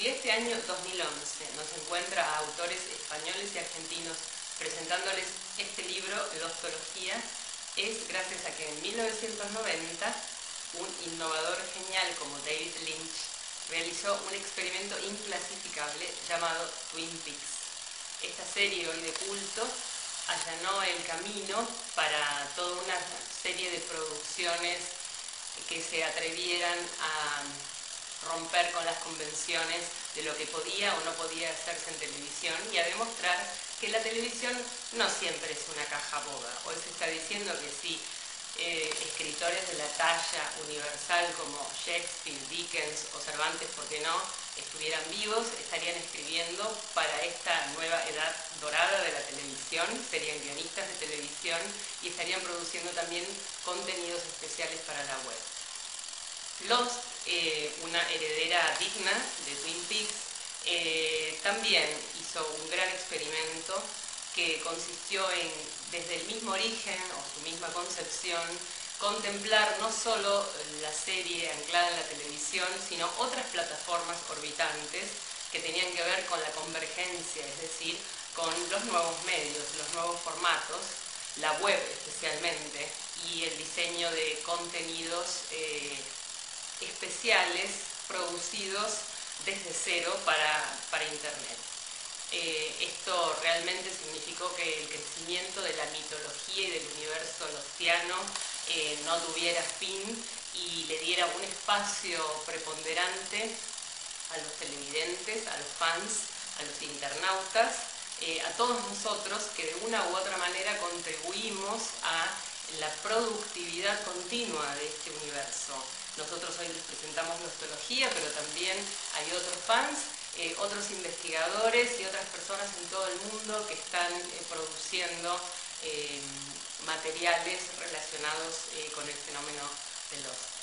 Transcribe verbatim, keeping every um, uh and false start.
Si este año dos mil once nos encuentra a autores españoles y argentinos presentándoles este libro, Lostología, es gracias a que en mil novecientos noventa un innovador genial como David Lynch realizó un experimento inclasificable llamado Twin Peaks. Esta serie hoy de culto allanó el camino para toda una serie de producciones que se atrevieran a romper con las convenciones de lo que podía o no podía hacerse en televisión y a demostrar que la televisión no siempre es una caja boba. Hoy se está diciendo que sí, eh, escritores de la talla universal como Shakespeare, Dickens o Cervantes, ¿por qué no?, estuvieran vivos, estarían escribiendo para esta nueva edad dorada de la televisión, serían guionistas de televisión y estarían produciendo también contenidos especiales para la web. Lost, eh, una heredera digna de Twin Peaks, eh, también hizo un gran experimento que consistió en, desde el mismo origen o su misma concepción, contemplar no solo la serie anclada en la televisión, sino otras plataformas orbitantes que tenían que ver con la convergencia, es decir, con los nuevos medios, los nuevos formatos, la web especialmente, y el diseño de contenidos eh, especiales producidos desde cero para, para Internet. Eh, esto realmente significó que el crecimiento de la mitología y del universo lostiano eh, no tuviera fin y le diera un espacio preponderante a los televidentes, a los fans, a los internautas, eh, a todos nosotros que de una u otra manera contribuimos a la productividad continua de este universo. Nosotros hoy les presentamos Lostología, pero también hay otros fans, eh, otros investigadores y otras personas en todo el mundo que están eh, produciendo eh, materiales relacionados eh, con el fenómeno de Lost.